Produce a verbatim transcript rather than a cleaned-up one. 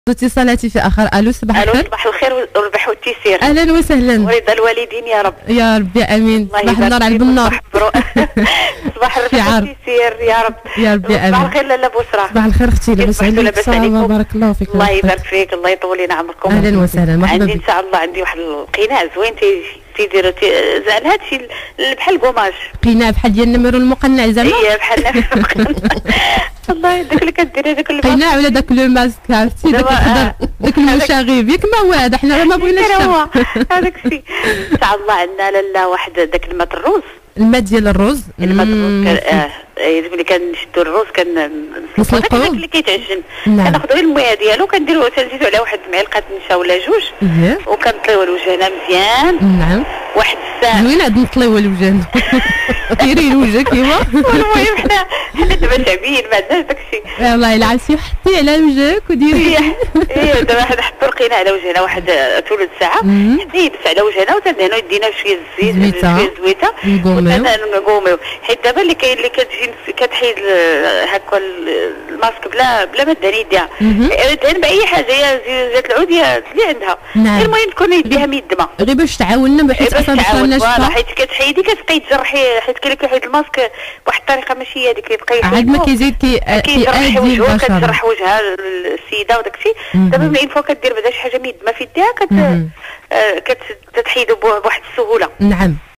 اتصالاتي في اخر. الو صباح الخير. الو صباح الخير والربح والتيسير. اهلا وسهلا. ورضا الوالدين يا رب. يا رب يا امين. صباح النور على النور. صباح الربح والتيسير يا رب. يا رب يا امين. صباح الخير لاله بوسرة. صباح الخير اختي. لاباس عليك؟ بارك الله فيك. الله يبارك فيك، الله يطول لنا عمركم. اهلا وسهلا مرحبا عندي ان شاء الله عندي واحد القناع زوين تيديروا زعل هادشي بحال كوماج. قناع بحال ديال النمر المقنع زعما؟ ايه بحال المقنع. الله داك اللي كدير هذاك القناع ولا داك لو ماسك عرفتي داك الخضر داك المشاغب ياك ما هو هذا حنا ما بغيناش هو هذاك الشيء. ان شاء الله عندنا لاله واحد داك الماء الروز. الماء ديال الروز. الماء الروز اه ملي كنشدو الروز كنسلقوه اللي كيتعجن كناخذوا غير الميه ديالو كنديروا تنزيدوا عليه واحد معلقه نشا ولا جوج وكنطليو الوجهنا مزيان. نعم واحد الساعه زوين عاد نطليو الوجهنا ديري الوجه كيما. المهم حنا حنا دابا شعبيين ما عندناش داك الشيء. والله العافيه حطي على وجهك وديري. ايه دابا حنا نحطوا القناع على وجهنا واحد ثلث ساعه حتى يبس على وجهنا وتندهنوا يدينا شويه الزيت شويه زويته ونقوميو حيت دابا اللي كاين اللي كتجي كتحيد هكا الماسك بلا بلا ما دهني يديها دهن باي حاجه يا زيت العود يا اللي عندها. المهم تكون يديها ميدمه غير باش تعاوننا حيت اصلا باش ناشفه حيت كتحيدي كتبقاي تجرحي حيت كاين اللي كيحيد الماسك بواحد الطريقه ماشي هذيك اللي بقى عاد ما كيزيد كيجرح وجهه كتجرح وجهها السيده وداك الشيء. دابا ملي فوا كدير بعدا شي حاجه ميدمه في يديها كت كتحيدو بواحد السهوله. نعم.